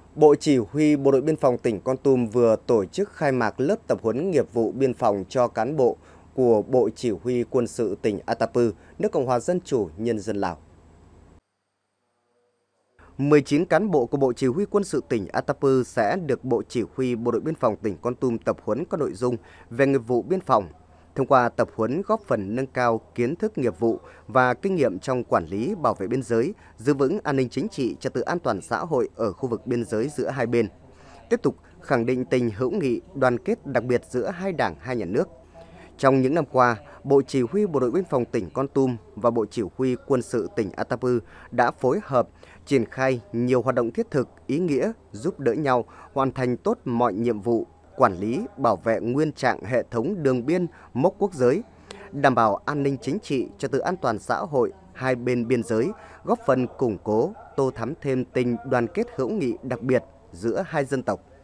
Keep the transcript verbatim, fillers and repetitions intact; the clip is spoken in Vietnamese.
Bộ Chỉ huy Bộ đội Biên phòng tỉnh Kon Tum vừa tổ chức khai mạc lớp tập huấn nghiệp vụ biên phòng cho cán bộ của Bộ Chỉ huy Quân sự tỉnh Atapu, nước Cộng hòa Dân chủ Nhân dân Lào. mười chín cán bộ của Bộ Chỉ huy Quân sự tỉnh Atapu sẽ được Bộ Chỉ huy Bộ đội Biên phòng tỉnh Kon Tum tập huấn các nội dung về nghiệp vụ biên phòng. Thông qua tập huấn góp phần nâng cao kiến thức nghiệp vụ và kinh nghiệm trong quản lý bảo vệ biên giới, giữ vững an ninh chính trị, trật tự an toàn xã hội ở khu vực biên giới giữa hai bên. Tiếp tục khẳng định tình hữu nghị, đoàn kết đặc biệt giữa hai đảng, hai nhà nước. Trong những năm qua, Bộ Chỉ huy Bộ đội Biên phòng tỉnh Kon Tum và Bộ Chỉ huy Quân sự tỉnh Atapu đã phối hợp triển khai nhiều hoạt động thiết thực, ý nghĩa, giúp đỡ nhau hoàn thành tốt mọi nhiệm vụ quản lý, bảo vệ nguyên trạng hệ thống đường biên, mốc quốc giới, đảm bảo an ninh chính trị, trật tự an toàn xã hội hai bên biên giới, góp phần củng cố, tô thắm thêm tình đoàn kết hữu nghị đặc biệt giữa hai dân tộc.